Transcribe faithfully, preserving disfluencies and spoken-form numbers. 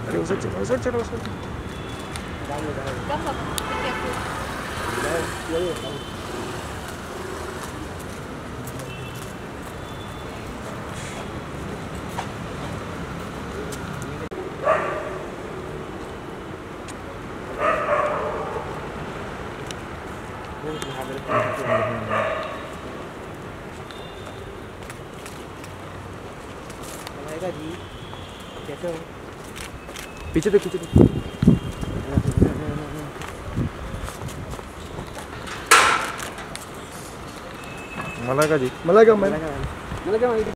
अरे उसे चलो उसे चलो उसे जी कैसे हो? पीछे देख पीछे देख मलाइका जी मलाइका मैं मलाइका